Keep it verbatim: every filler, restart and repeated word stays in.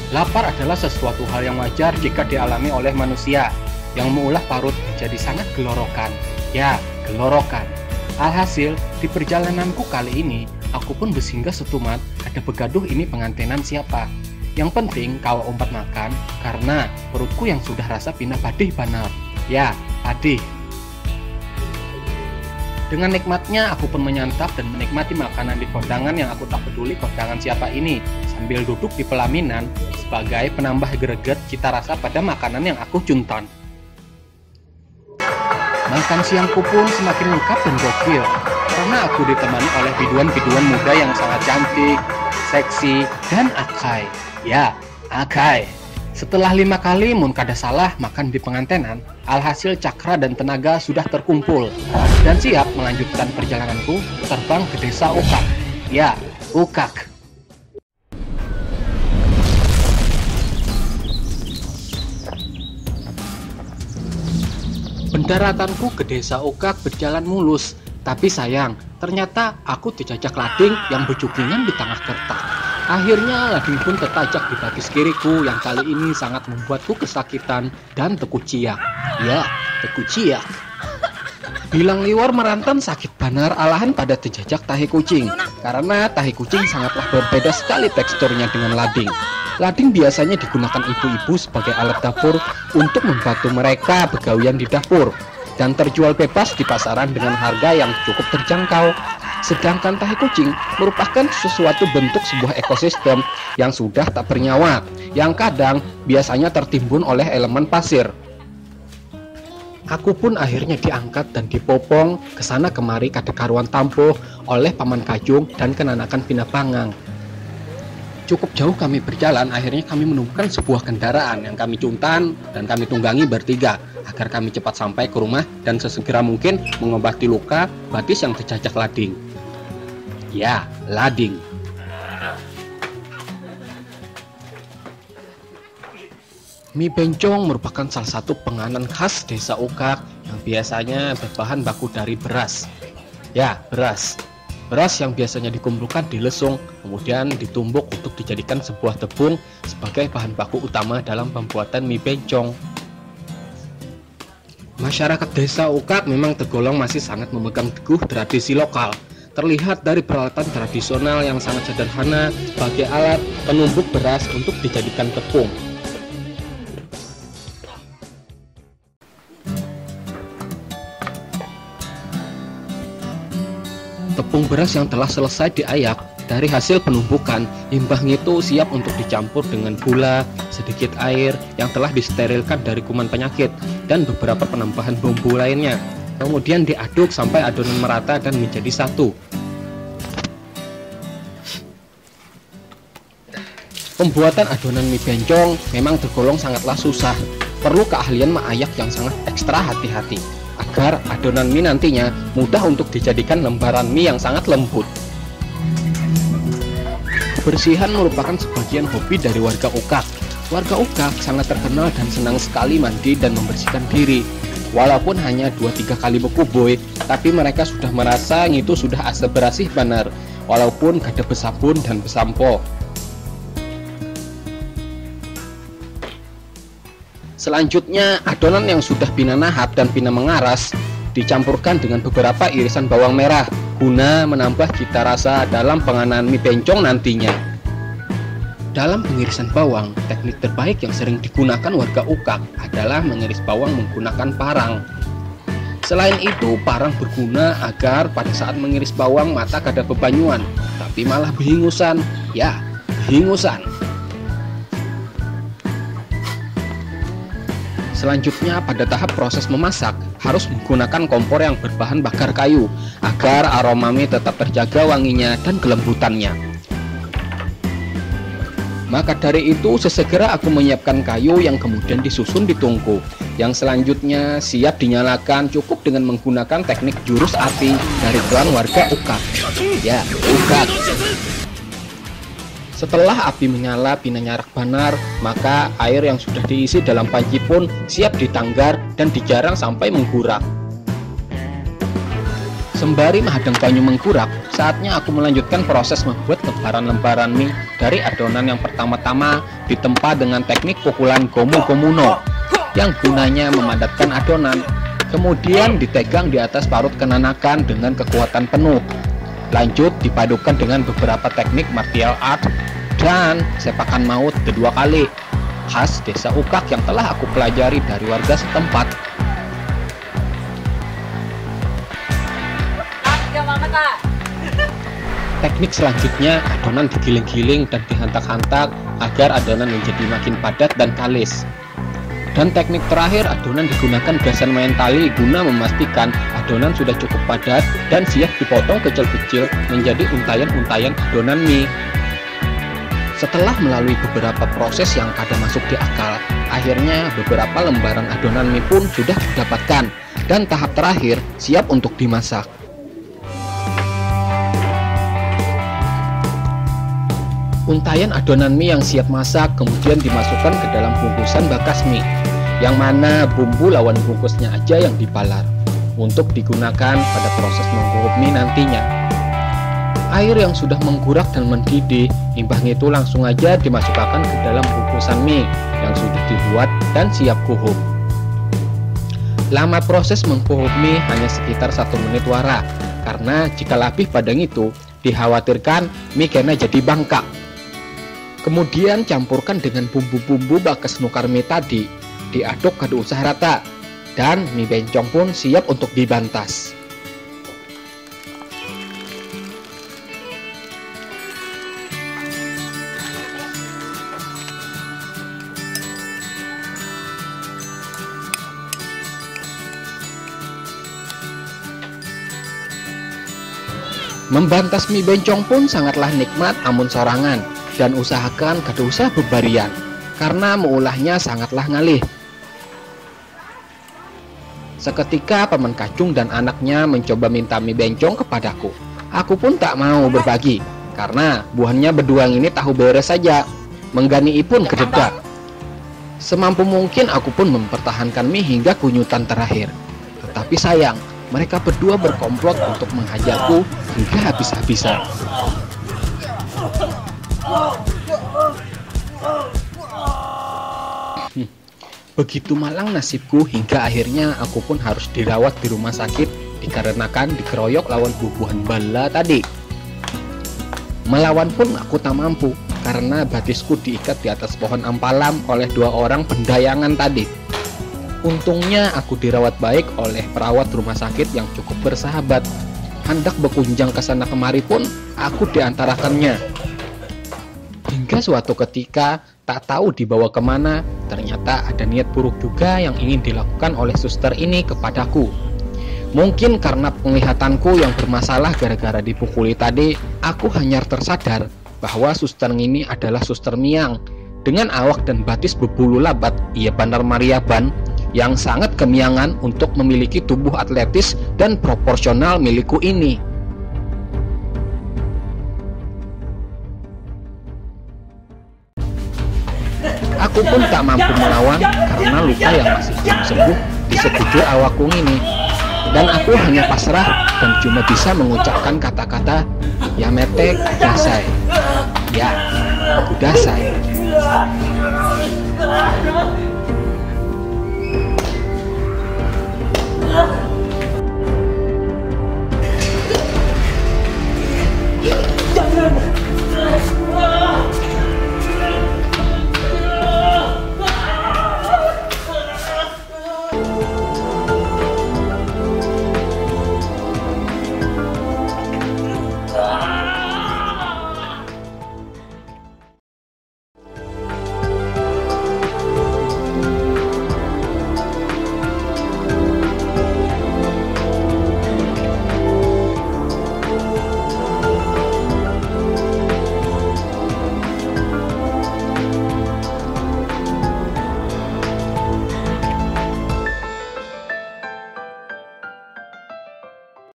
Lapar adalah sesuatu hal yang wajar jika dialami oleh manusia yang mengolah parut menjadi sangat gelorokan. Ya, gelorokan. Alhasil, di perjalananku kali ini, aku pun bersinggah setumat ada begaduh ini pengantenan siapa. Yang penting kau umpat makan, karena perutku yang sudah rasa pindah padih banar. Ya, padih. Dengan nikmatnya aku pun menyantap dan menikmati makanan di kondangan yang aku tak peduli kondangan siapa ini, sambil duduk di pelaminan sebagai penambah greget cita rasa pada makanan yang aku cunton. Makan siangku pun semakin lengkap dan gokil, karena aku ditemani oleh biduan-biduan muda yang sangat cantik, seksi, dan akai. Ya, akai. Setelah lima kali mun kada salah makan di pengantenan, alhasil cakra dan tenaga sudah terkumpul dan siap melanjutkan perjalananku terbang ke desa Ukak. Ya, Ukak. Pendaratanku ke desa Ukak berjalan mulus, tapi sayang, ternyata aku dijajak lading yang bejukingan di tengah kertak. Akhirnya lading pun tertajak di batis kiriku yang kali ini sangat membuatku kesakitan dan tekuciak. Ya, tekuciak. Bilang liwar merantan sakit banar alahan pada terjajak tahi kucing, karena tahi kucing sangatlah berbeda sekali teksturnya dengan lading. Lading biasanya digunakan ibu-ibu sebagai alat dapur untuk membantu mereka begawian di dapur dan terjual bebas di pasaran dengan harga yang cukup terjangkau. Sedangkan tahi kucing merupakan sesuatu bentuk sebuah ekosistem yang sudah tak bernyawa, yang kadang biasanya tertimbun oleh elemen pasir. Aku pun akhirnya diangkat dan dipopong kesana kemari kada karuan tampuh oleh Paman Kajung dan Kenanakan Pinapangang. Cukup jauh kami berjalan, akhirnya kami menemukan sebuah kendaraan yang kami cuntan dan kami tunggangi bertiga agar kami cepat sampai ke rumah dan sesegera mungkin mengobati luka batis yang terjajak lading. Ya, lading. Mie bencong merupakan salah satu penganan khas desa Ukak yang biasanya berbahan baku dari beras. Ya, beras. Beras yang biasanya dikumpulkan di lesung, kemudian ditumbuk untuk dijadikan sebuah tepung sebagai bahan baku utama dalam pembuatan mie bencong. Masyarakat desa Ukak memang tergolong masih sangat memegang teguh tradisi lokal. Terlihat dari peralatan tradisional yang sangat sederhana sebagai alat penumbuk beras untuk dijadikan tepung. Tepung beras yang telah selesai diayak dari hasil penumbukan, limbahnya itu siap untuk dicampur dengan gula, sedikit air yang telah disterilkan dari kuman penyakit, dan beberapa penambahan bumbu lainnya. Kemudian diaduk sampai adonan merata dan menjadi satu. Pembuatan adonan mie bencong memang tergolong sangatlah susah. Perlu keahlian mengayak yang sangat ekstra hati-hati agar adonan mie nantinya mudah untuk dijadikan lembaran mie yang sangat lembut. Kebersihan merupakan sebagian hobi dari warga Ukak. Warga Ukak sangat terkenal dan senang sekali mandi dan membersihkan diri. Walaupun hanya dua tiga kali berkuboy, tapi mereka sudah merasa itu sudah asa bersih benar, walaupun kada besabun dan besampo. Selanjutnya, adonan yang sudah pina nahap dan pina mengaras dicampurkan dengan beberapa irisan bawang merah guna menambah cita rasa dalam penganan mie bencong nantinya. Dalam pengirisan bawang, teknik terbaik yang sering digunakan warga Ukak adalah mengiris bawang menggunakan parang. Selain itu, parang berguna agar pada saat mengiris bawang mata kada bebanyuan, tapi malah behingusan. Ya, behingusan. Selanjutnya, pada tahap proses memasak, harus menggunakan kompor yang berbahan bakar kayu agar aroma mie tetap terjaga wanginya dan kelembutannya. Maka dari itu, sesegera aku menyiapkan kayu yang kemudian disusun di tungku. Yang selanjutnya siap dinyalakan cukup dengan menggunakan teknik jurus api dari klan warga Ukak. Ya, Ukak. Setelah api menyala pina nyarak banar, maka air yang sudah diisi dalam panci pun siap ditanggar dan dijarang sampai menggurak. Sembari menghadang banyu menggurak, saatnya aku melanjutkan proses membuat lembaran-lembaran mie dari adonan yang pertama-tama ditempa dengan teknik pukulan gomu-gomu no yang gunanya memadatkan adonan, kemudian ditegang di atas parut kenanakan dengan kekuatan penuh. Lanjut dipadukan dengan beberapa teknik martial art dan sepakan maut kedua kali, khas desa Ukak yang telah aku pelajari dari warga setempat. Teknik selanjutnya, adonan digiling-giling dan dihantak-hantak agar adonan menjadi makin padat dan kalis. Dan teknik terakhir, adonan digunakan gasan main tali guna memastikan adonan sudah cukup padat dan siap dipotong kecil-kecil menjadi untayan-untayan adonan mie. Setelah melalui beberapa proses yang kadang masuk di akal, akhirnya beberapa lembaran adonan mie pun sudah didapatkan dan tahap terakhir siap untuk dimasak. Untayan adonan mie yang siap masak kemudian dimasukkan ke dalam bungkusan bakas mie, yang mana bumbu lawan bungkusnya aja yang dibalar untuk digunakan pada proses mengkukup mie nantinya. Air yang sudah menggurak dan mendidih, limbahnya itu langsung aja dimasukkan ke dalam bungkusan mie yang sudah dibuat dan siap kukup. Lama proses mengkukup mie hanya sekitar satu menit wara, karena jika lebih padang itu dikhawatirkan mie kena jadi bangkak. Kemudian campurkan dengan bumbu-bumbu bakas nukar mie tadi, diaduk keaduk rata, dan mie bencong pun siap untuk dibantas. Membantas mie bencong pun sangatlah nikmat amun sorangan, dan usahakan kada usah bebarian, karena meulahnya sangatlah ngalih. Seketika Paman Kacung dan anaknya mencoba minta mie bencong kepadaku. Aku pun tak mau berbagi, karena buahnya berdua ini tahu beres saja, menggani pun kededak. Semampu mungkin aku pun mempertahankan mie hingga kunyutan terakhir. Tetapi sayang, mereka berdua berkomplot untuk menghajarku hingga habis-habisan. Hmm. Begitu malang nasibku hingga akhirnya aku pun harus dirawat di rumah sakit dikarenakan dikeroyok lawan bubuhan bala tadi. Melawan pun aku tak mampu karena batisku diikat di atas pohon ampalam oleh dua orang pendayangan tadi. Untungnya aku dirawat baik oleh perawat rumah sakit yang cukup bersahabat. Hendak berkunjang ke sana kemari pun aku diantarakannya. Hingga suatu ketika, tak tahu dibawa kemana, ternyata ada niat buruk juga yang ingin dilakukan oleh suster ini kepadaku. Mungkin karena penglihatanku yang bermasalah gara-gara dipukuli tadi, aku hanya tersadar bahwa suster ini adalah suster Miang, dengan awak dan batis berbulu labat, ia Bandar Mariaban, yang sangat kemiangan untuk memiliki tubuh atletis dan proporsional milikku ini. Aku pun tak mampu melawan karena luka yang masih belum sembuh di sekujur awakku ini. Dan aku hanya pasrah dan cuma bisa mengucapkan kata-kata ya metek dasai. Ya, aku dasai.